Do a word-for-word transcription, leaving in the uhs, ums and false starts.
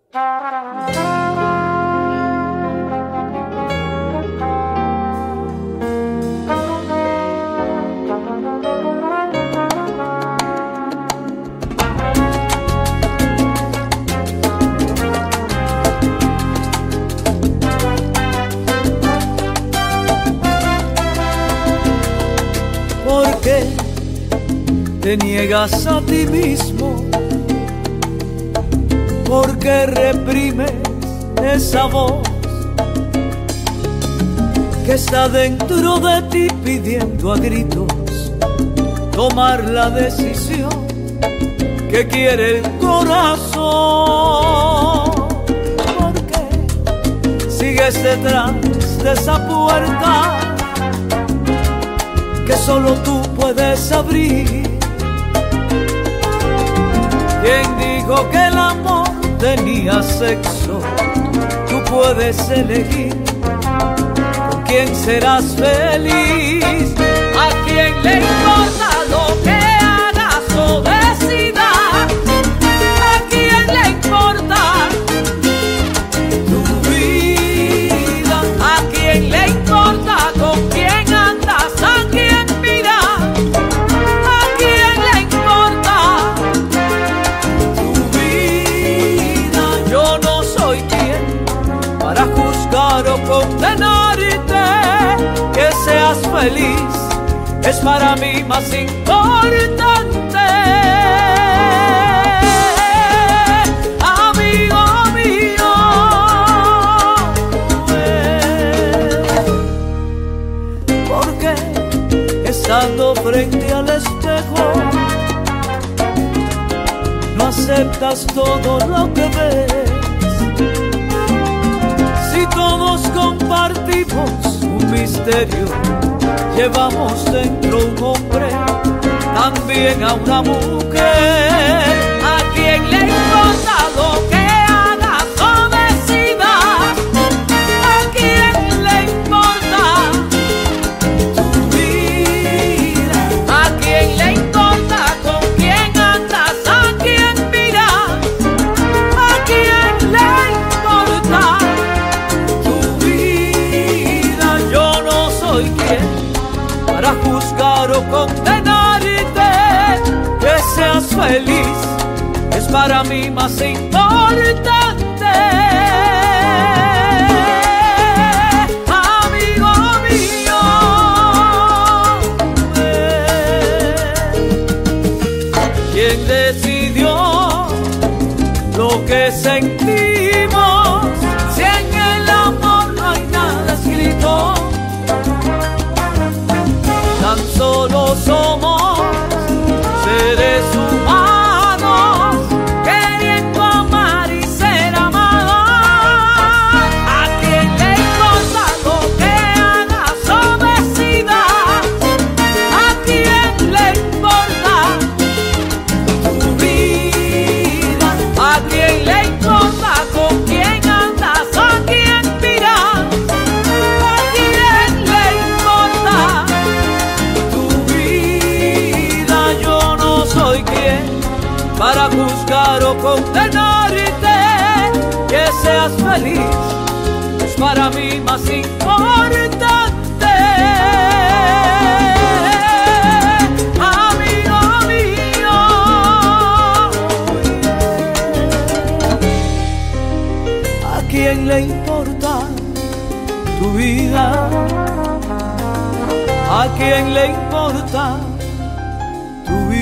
¿Por qué te niegas a ti mismo? ¿Por qué reprimes esa voz que está dentro de ti pidiendo a gritos tomar la decisión que quiere el corazón? ¿Por qué sigues detrás de esa puerta que solo tú puedes abrir? ¿Quién dijo que el amor tenía sexo? Tú puedes elegir con quién serás feliz. ¿A quién le importa lo que hagas o decidas? ¿A quién le importa tu vida? ¿A quién le importa con quién andas? ¿A quién miras? ¿A quién le importa tu vida? Yo no soy quien para juzgar o condenarte. Que seas feliz es para mí más importante. Amigo mío, ¿por qué estando frente al espejo no aceptas todo lo que ves? Si todos compartimos un misterio, llevamos dentro un hombre, también a una mujer. ¿A quién le importa lo que hagas o decidas? ¿A quién le importa tu vida? ¿A quién le importa con quién andas? ¿A quién miras? ¿A quién le importa tu vida? Yo no soy quien para juzgar o condenarte. Que seas feliz es para mí más importante. Amigo mío, ¿quién decidió lo que sentimos? Si en el amor no hay nada escrito, tan solo somos seres humanos queriendo amar y ser amados. ¿A quién le importa lo que hagas o decidas? ¿A quién le importa tu vida? ¿A quién le importa con quién andas? ¿A quién miras? ¿A quién le importa tu vida? Yo no soy quien para juzgar o condenarte. Que seas feliz es para mí más importante. Amigo mío, ¿a quién le importa tu vida? ¿A quién le importa tu vida?